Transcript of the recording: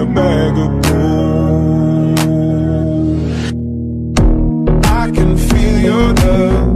a bag of gold. I can feel your love